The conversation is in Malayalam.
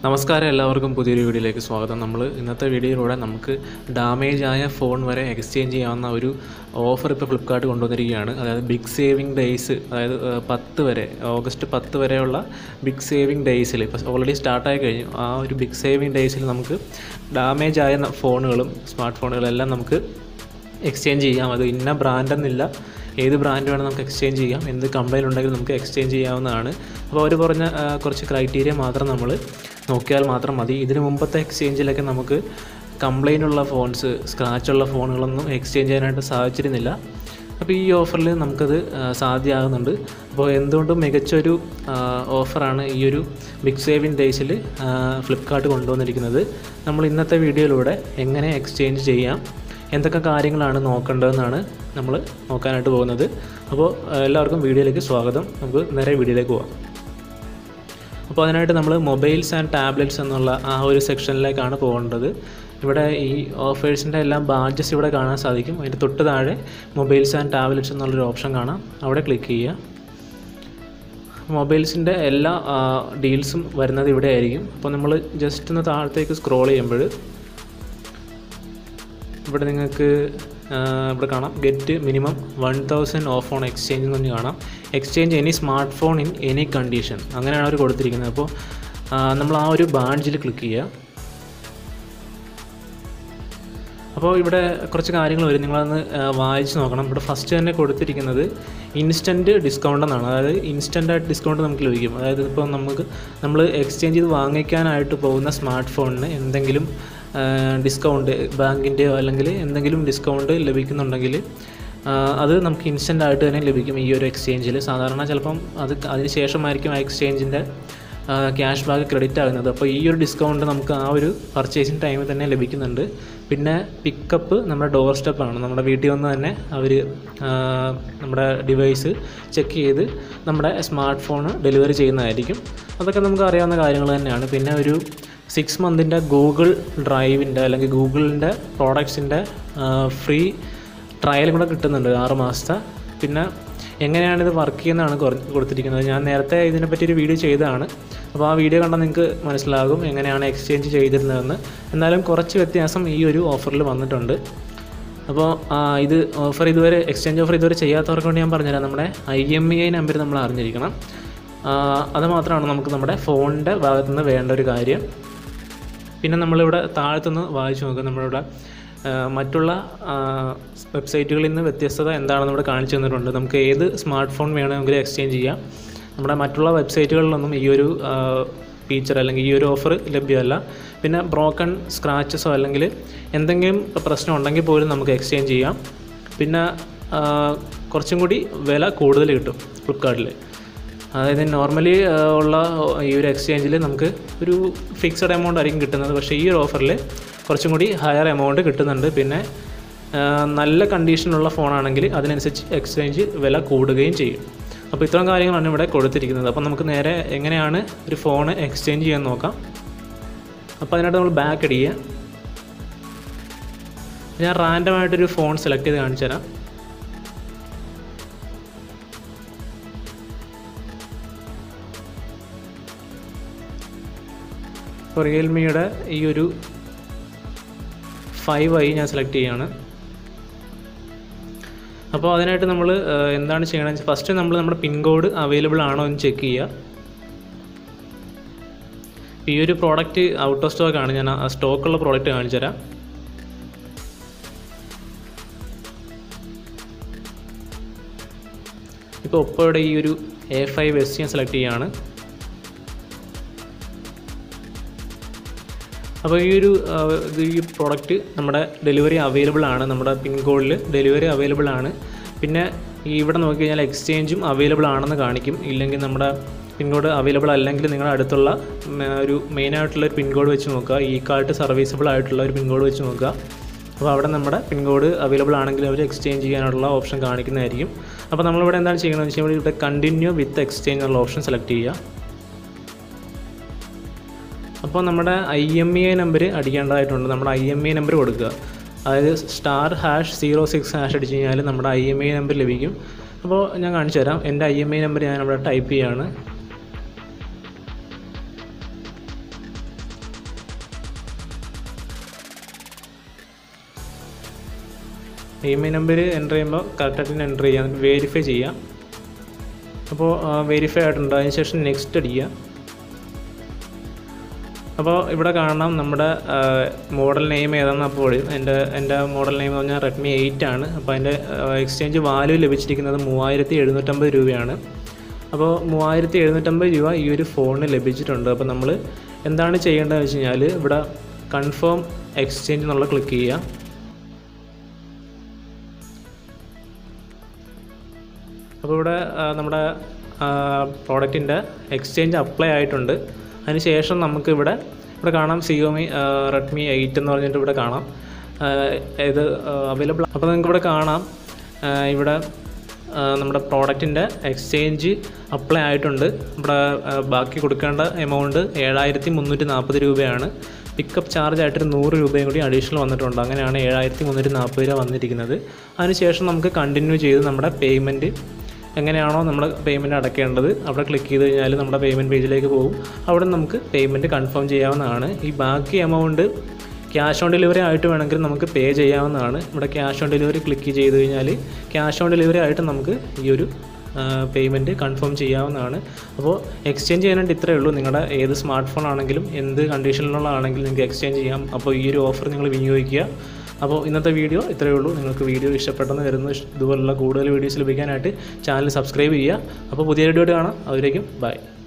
നമസ്കാരം, എല്ലാവർക്കും പുതിയൊരു വീഡിയോയിലേക്ക് സ്വാഗതം. ഇന്നത്തെ വീഡിയോയിലൂടെ നമുക്ക് ഡാമേജ് ആയ ഫോൺ വരെ എക്സ്ചേഞ്ച് ചെയ്യാവുന്ന ഒരു ഓഫർ ഇപ്പോൾ ഫ്ലിപ്കാർട്ട് കൊണ്ടുവന്നിരിക്കുകയാണ്. അതായത് ബിഗ് സേവിങ് ഡേയ്സ്, അതായത് 10 വരെ, ഓഗസ്റ്റ് 10 വരെയുള്ള ബിഗ് സേവിങ് ഡേയ്സിൽ ഇപ്പോൾ ഓൾറെഡി സ്റ്റാർട്ടായി കഴിഞ്ഞു. ആ ഒരു ബിഗ് സേവിങ് ഡേയ്സിൽ നമുക്ക് ഡാമേജ് ആയ ഫോണുകളും സ്മാർട്ട് ഫോണുകളെല്ലാം നമുക്ക് എക്സ്ചേഞ്ച് ചെയ്യാം. അത് ഇന്ന ബ്രാൻഡെന്നില്ല, ഏത് ബ്രാൻഡ് വേണം നമുക്ക് എക്സ്ചേഞ്ച് ചെയ്യാം. എന്ത് കംപ്ലയിൻ്റ് ഉണ്ടെങ്കിലും നമുക്ക് എക്സ്ചേഞ്ച് ചെയ്യാവുന്നതാണ്. അപ്പോൾ അവർ പറഞ്ഞ കുറച്ച് ക്രൈറ്റീരിയ മാത്രം നമ്മൾ നോക്കിയാൽ മാത്രം മതി. ഇതിന് മുമ്പത്തെ എക്സ്ചേഞ്ചിലൊക്കെ നമുക്ക് കംപ്ലയിൻ്റ് ഉള്ള ഫോൺസ്, സ്ക്രാച്ചുള്ള ഫോണുകളൊന്നും എക്സ്ചേഞ്ച് ചെയ്യാനായിട്ട് സാധിച്ചിരുന്നില്ല. അപ്പോൾ ഈ ഓഫറിൽ നമുക്കത് സാധ്യമാകുന്നുണ്ട്. അപ്പോൾ എന്തുകൊണ്ടും മികച്ചൊരു ഓഫറാണ് ഈ ഒരു ബിഗ് സേവിങ് ഡേയ്സിൽ ഫ്ലിപ്കാർട്ട് കൊണ്ടുവന്നിരിക്കുന്നത്. നമ്മൾ ഇന്നത്തെ വീഡിയോയിലൂടെ എങ്ങനെ എക്സ്ചേഞ്ച് ചെയ്യാം, എന്തൊക്കെ കാര്യങ്ങളാണ് നോക്കേണ്ടതെന്നാണ് നമ്മൾ നോക്കാനായിട്ട് പോകുന്നത്. അപ്പോൾ എല്ലാവർക്കും വീഡിയോയിലേക്ക് സ്വാഗതം. നമുക്ക് നേരെ വീഡിയോയിലേക്ക് പോകാം. അപ്പോൾ അതിനായിട്ട് നമ്മൾ മൊബൈൽസ് ആൻഡ് ടാബ്ലറ്റ്സ് എന്നുള്ള ആ ഒരു സെക്ഷനിലേക്കാണ് പോകേണ്ടത്. ഇവിടെ ഈ ഓഫേഴ്സിൻ്റെ എല്ലാം ബാഡ്ജസ് ഇവിടെ കാണാൻ സാധിക്കും. അതിൻ്റെ തൊട്ട് താഴെ മൊബൈൽസ് ആൻഡ് ടാബ്ലറ്റ്സ് എന്നുള്ളൊരു ഓപ്ഷൻ കാണാം. അവിടെ ക്ലിക്ക് ചെയ്യുക. മൊബൈൽസിൻ്റെ എല്ലാ ഡീൽസും വരുന്നത് ഇവിടെ ആയിരിക്കും. അപ്പോൾ നമ്മൾ ജസ്റ്റ് ഒന്ന് താഴത്തേക്ക് സ്ക്രോൾ ചെയ്യുമ്പോൾ ഇവിടെ നിങ്ങൾക്ക് ഇവിടെ കാണാം get minimum 1000 off on exchange എന്ന് പറഞ്ഞ് കാണാം. Exchange any smart phone in any condition, അങ്ങനെയാണ് അവർ കൊടുത്തിരിക്കുന്നത്. അപ്പോൾ നമ്മൾ ആ ഒരു ബാഡ്ജിൽ ക്ലിക്ക് ചെയ്യുക. അപ്പോൾ ഇവിടെ കുറച്ച് കാര്യങ്ങൾ വരും, നിങ്ങളതൊന്ന് വായിച്ച് നോക്കണം. ഇവിടെ ഫസ്റ്റ് തന്നെ കൊടുത്തിരിക്കുന്നത് ഇൻസ്റ്റൻറ്റ് ഡിസ്കൗണ്ട് എന്നാണ്. അതായത് ഇൻസ്റ്റൻ്റായിട്ട് ഡിസ്കൗണ്ട് നമുക്ക് ലഭിക്കും. അതായത് ഇപ്പോൾ നമ്മൾ എക്സ്ചേഞ്ച് ചെയ്ത് വാങ്ങിക്കാനായിട്ട് പോകുന്ന സ്മാർട്ട് ഫോണിന് എന്തെങ്കിലും ഡിസ്കൗണ്ട്, ബാങ്കിൻ്റെയോ അല്ലെങ്കിൽ എന്തെങ്കിലും ഡിസ്കൗണ്ട് ലഭിക്കുന്നുണ്ടെങ്കിൽ അത് നമുക്ക് ഇൻസ്റ്റൻ്റായിട്ട് തന്നെ ലഭിക്കും ഈ ഒരു എക്സ്ചേഞ്ചിൽ. സാധാരണ ചിലപ്പം അതിന് ശേഷമായിരിക്കും ആ എക്സ്ചേഞ്ചിൻ്റെ ക്യാഷ് ബാക്ക് ക്രെഡിറ്റ് ആകുന്നത്. അപ്പോൾ ഈ ഒരു ഡിസ്കൗണ്ട് നമുക്ക് ആ ഒരു പർച്ചേസിങ് ടൈമിൽ തന്നെ ലഭിക്കുന്നുണ്ട്. പിന്നെ പിക്കപ്പ് നമ്മുടെ ഡോർ സ്റ്റെപ്പാണ്. നമ്മുടെ വീട്ടിൽ വന്ന് തന്നെ അവർ നമ്മുടെ ഡിവൈസ് ചെക്ക് ചെയ്ത് നമ്മുടെ സ്മാർട്ട് ഫോൺ ഡെലിവറി ചെയ്യുന്നതായിരിക്കും. അതൊക്കെ നമുക്ക് അറിയാവുന്ന കാര്യങ്ങൾ തന്നെയാണ്. പിന്നെ ഒരു 6 മന്തിൻ്റെ ഗൂഗിൾ ഡ്രൈവിൻ്റെ അല്ലെങ്കിൽ ഗൂഗിളിൻ്റെ പ്രോഡക്ട്സിൻ്റെ ഫ്രീ ട്രയൽ കൂടെ കിട്ടുന്നുണ്ട്, 6 മാസത്തെ. പിന്നെ എങ്ങനെയാണിത് വർക്ക് ചെയ്യുന്നതാണ് കൊടുത്തിരിക്കുന്നത്. ഞാൻ നേരത്തെ ഇതിനെപ്പറ്റി ഒരു വീഡിയോ ചെയ്തതാണ്. അപ്പോൾ ആ വീഡിയോ കണ്ടാൽ നിങ്ങൾക്ക് മനസ്സിലാകും എങ്ങനെയാണ് എക്സ്ചേഞ്ച് ചെയ്തിരുന്നതെന്ന്. എന്നാലും കുറച്ച് വ്യത്യാസം ഈ ഒരു ഓഫറിൽ വന്നിട്ടുണ്ട്. അപ്പോൾ എക്സ്ചേഞ്ച് ഓഫർ ഇതുവരെ ചെയ്യാത്തവർക്ക് വേണ്ടി ഞാൻ പറഞ്ഞുതരാം. നമ്മുടെ IMEI നമ്പർ നമ്മൾ അറിഞ്ഞിരിക്കണം. അത് മാത്രമാണ് നമുക്ക് നമ്മുടെ ഫോണിൻ്റെ ഭാഗത്തു നിന്ന് വേണ്ട ഒരു കാര്യം. പിന്നെ നമ്മളിവിടെ താഴത്തുനിന്ന് വായിച്ചു നോക്കുക. നമ്മളിവിടെ മറ്റുള്ള വെബ്സൈറ്റുകളിൽ നിന്ന് വ്യത്യസ്തത എന്താണെന്ന് ഇവിടെ കാണിച്ചു തന്നിട്ടുണ്ട്. നമുക്ക് ഏത് സ്മാർട്ട് ഫോൺ വേണമെങ്കിലും എക്സ്ചേഞ്ച് ചെയ്യാം. നമ്മുടെ മറ്റുള്ള വെബ്സൈറ്റുകളിലൊന്നും ഈ ഒരു ഫീച്ചർ അല്ലെങ്കിൽ ഈ ഒരു ഓഫർ ലഭ്യമല്ല. പിന്നെ ബ്രോക്കൺ സ്ക്രാച്ചസോ അല്ലെങ്കിൽ എന്തെങ്കിലും പ്രശ്നം ഉണ്ടെങ്കിൽ പോലും നമുക്ക് എക്സ്ചേഞ്ച് ചെയ്യാം. പിന്നെ കുറച്ചും കൂടി വില കൂടുതൽ കിട്ടും ഫ്ലിപ്കാർട്ടിൽ. അതായത് നോർമലി ഉള്ള ഈ ഒരു എക്സ്ചേഞ്ചിൽ നമുക്ക് ഒരു ഫിക്സഡ് എമൗണ്ട് ആയിരിക്കും കിട്ടുന്നത്. പക്ഷേ ഈ ഒരു ഓഫറിൽ കുറച്ചും കൂടി ഹയർ എമൗണ്ട് കിട്ടുന്നുണ്ട്. പിന്നെ നല്ല കണ്ടീഷനുള്ള ഫോണാണെങ്കിൽ അതിനനുസരിച്ച് എക്സ്ചേഞ്ച് വില കൂടുകയും ചെയ്യും. അപ്പോൾ ഇത്രയും കാര്യങ്ങളാണ് ഇവിടെ കൊടുത്തിരിക്കുന്നത്. അപ്പോൾ നമുക്ക് നേരെ എങ്ങനെയാണ് ഒരു ഫോൺ എക്സ്ചേഞ്ച് ചെയ്യാൻ നോക്കാം. അപ്പോൾ അതിനായിട്ട് നമ്മൾ ബാക്ക് അടിക്കുക. ഞാൻ റാൻഡമായിട്ടൊരു ഫോൺ സെലക്ട് ചെയ്ത് കാണിച്ചു തരാം. ഇപ്പോൾ റിയൽമിയുടെ ഈ ഒരു 5i ഞാൻ സെലക്ട് ചെയ്യുകയാണ്. അപ്പോൾ അതിനായിട്ട് നമ്മൾ എന്താണ് ചെയ്യണമെന്ന് വെച്ചാൽ ഫസ്റ്റ് നമ്മൾ നമ്മുടെ പിൻ കോഡ് അവൈലബിൾ ആണോ എന്ന് ചെക്ക് ചെയ്യുക. ഈ ഒരു പ്രോഡക്റ്റ് ഔട്ട് ഓഫ് സ്റ്റോക്ക് ആണ്. ഞാൻ ആ സ്റ്റോക്കുള്ള പ്രോഡക്റ്റ് കാണിച്ചു തരാം. ഇപ്പോൾ ഒപ്പോയുടെ ഈ ഒരു A5s ഞാൻ സെലക്ട് ചെയ്യുകയാണ്. അപ്പോൾ ഈ പ്രോഡക്റ്റ് നമ്മുടെ ഡെലിവറി അവൈലബിൾ ആണ്. നമ്മുടെ പിൻ കോഡിൽ ഡെലിവറി അവൈലബിൾ ആണ്. പിന്നെ ഇവിടെ നോക്കി കഴിഞ്ഞാൽ എക്സ്ചേഞ്ചും അവൈലബിൾ ആണെന്ന് കാണിക്കും. ഇല്ലെങ്കിൽ നമ്മുടെ പിൻ കോഡ് അവൈലബിൾ അല്ലെങ്കിൽ നിങ്ങളുടെ അടുത്തുള്ള ഒരു മെയിനായിട്ടുള്ളൊരു പിൻ കോഡ് വെച്ച് നോക്കുക. ഈ കാർട്ട് സർവീസബിൾ ആയിട്ടുള്ള ഒരു പിൻ കോഡ് വെച്ച് നോക്കുക. അപ്പോൾ അവിടെ നമ്മുടെ പിൻ കോഡ് അവൈലബിൾ ആണെങ്കിൽ അവർ എക്സ്ചേഞ്ച് ചെയ്യാനുള്ള ഓപ്ഷൻ കാണിക്കുന്നതായിരിക്കും. അപ്പോൾ നമ്മളിവിടെ എന്താണ് ചെയ്യണമെന്ന് വെച്ചാൽ ഇവിടെ കണ്ടിന്യൂ വിത്ത് എക്സ്ചേഞ്ച് എന്നുള്ള ഓപ്ഷൻ സെലക്ട് ചെയ്യുക. അപ്പോൾ നമ്മുടെ IMEI നമ്പർ അടിക്കേണ്ടതായിട്ടുണ്ട്. നമ്മുടെ IMEI നമ്പർ കൊടുക്കുക. അതായത് *#06# അടിച്ച് കഴിഞ്ഞാൽ നമ്മുടെ IMEI നമ്പർ ലഭിക്കും. അപ്പോൾ ഞാൻ കാണിച്ചു തരാം. എൻ്റെ IMEI നമ്പർ ഞാൻ ഇവിടെ ടൈപ്പ് ചെയ്യുകയാണ്. ഇമെയിൽ നമ്പർ എൻ്റർ ചെയ്യുമ്പോൾ കറക്റ്റായിട്ട് എൻ്റർ ചെയ്യാം, വെരിഫൈ ചെയ്യാം. അപ്പോൾ വെരിഫൈ ആയിട്ടുണ്ട്. അതിന് ശേഷം നെക്സ്റ്റ് അടിക്കുക. അപ്പോൾ ഇവിടെ കാണാം നമ്മുടെ മോഡൽ നെയിം ഏതാണെന്ന്. അപ്പോൾ എൻ്റെ മോഡൽ നെയിം എന്ന് പറഞ്ഞാൽ റെഡ്മി 8 ആണ്. അപ്പോൾ അതിൻ്റെ എക്സ്ചേഞ്ച് വാല്യൂ ലഭിച്ചിരിക്കുന്നത് 3750 രൂപയാണ്. അപ്പോൾ 3750 രൂപ ഈ ഒരു ഫോണിന് ലഭിച്ചിട്ടുണ്ട്. അപ്പോൾ നമ്മൾ എന്താണ് ചെയ്യേണ്ടതെന്ന് വെച്ച് കഴിഞ്ഞാൽ ഇവിടെ കൺഫേം എക്സ്ചേഞ്ച് എന്നുള്ള ക്ലിക്ക് ചെയ്യുക. അപ്പോൾ ഇവിടെ നമ്മുടെ പ്രോഡക്റ്റിൻ്റെ എക്സ്ചേഞ്ച് അപ്ലൈ ആയിട്ടുണ്ട്. അതിനുശേഷം നമുക്ക് ഇവിടെ കാണാം Xiaomi Redmi 8 എന്ന് പറഞ്ഞിട്ട് ഇവിടെ കാണാം ഇത് അവൈലബിൾ. അപ്പോൾ നിങ്ങൾക്ക് ഇവിടെ കാണാം ഇവിടെ നമ്മുടെ പ്രോഡക്റ്റിൻ്റെ എക്സ്ചേഞ്ച് അപ്ലൈ ആയിട്ടുണ്ട്. ഇവിടെ ബാക്കി കൊടുക്കേണ്ട എമൗണ്ട് 7340 രൂപയാണ്. പിക്കപ്പ് ചാർജ് ആയിട്ടൊരു 100 രൂപയും കൂടി അഡീഷണൽ വന്നിട്ടുണ്ട്. അങ്ങനെയാണ് 7340 രൂപ വന്നിരിക്കുന്നത്. അതിനുശേഷം നമുക്ക് കണ്ടിന്യൂ ചെയ്ത് നമ്മുടെ പേയ്മെൻറ്റ് എങ്ങനെയാണോ നമ്മൾ പേയ്മെൻറ്റ് അടയ്ക്കേണ്ടത് അവിടെ ക്ലിക്ക് ചെയ്ത് കഴിഞ്ഞാൽ നമ്മുടെ പേയ്മെൻറ്റ് പേജിലേക്ക് പോകും. അവിടെ നമുക്ക് പേയ്മെൻറ്റ് കൺഫേം ചെയ്യാവുന്നതാണ്. ഈ ബാക്കി എമൗണ്ട് ക്യാഷ് ഓൺ ഡെലിവറി ആയിട്ട് വേണമെങ്കിൽ നമുക്ക് പേ ചെയ്യാവുന്നതാണ്. ഇവിടെ ക്യാഷ് ഓൺ ഡെലിവറി ക്ലിക്ക് ചെയ്ത് കഴിഞ്ഞാൽ ക്യാഷ് ഓൺ ഡെലിവറി ആയിട്ട് നമുക്ക് ഈ ഒരു പേയ്മെൻറ്റ് കൺഫേം ചെയ്യാവുന്നതാണ്. അപ്പോൾ എക്സ്ചേഞ്ച് ചെയ്യാനായിട്ട് ഇത്രയേ ഉള്ളൂ. നിങ്ങളുടെ ഏത് സ്മാർട്ട് ഫോൺ ആണെങ്കിലും എന്ത് കണ്ടീഷനിലുള്ളതാണെങ്കിലും നിങ്ങൾക്ക് എക്സ്ചേഞ്ച് ചെയ്യാം. അപ്പോൾ ഈ ഒരു ഓഫർ നിങ്ങൾ വിനിയോഗിക്കുക. അപ്പോൾ ഇന്നത്തെ വീഡിയോ ഇത്രയേ ഉള്ളൂ. നിങ്ങൾക്ക് വീഡിയോ ഇഷ്ടപ്പെട്ടെന്ന് വരുന്ന ഇതുപോലുള്ള കൂടുതൽ വീഡിയോസ് ലഭിക്കാനായിട്ട് ചാനൽ സബ്സ്ക്രൈബ് ചെയ്യുക. അപ്പോൾ പുതിയ വീഡിയോ കാണാം. അതിലേക്കും ബൈ.